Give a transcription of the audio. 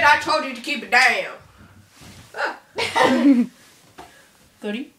I told you to keep it down. 30.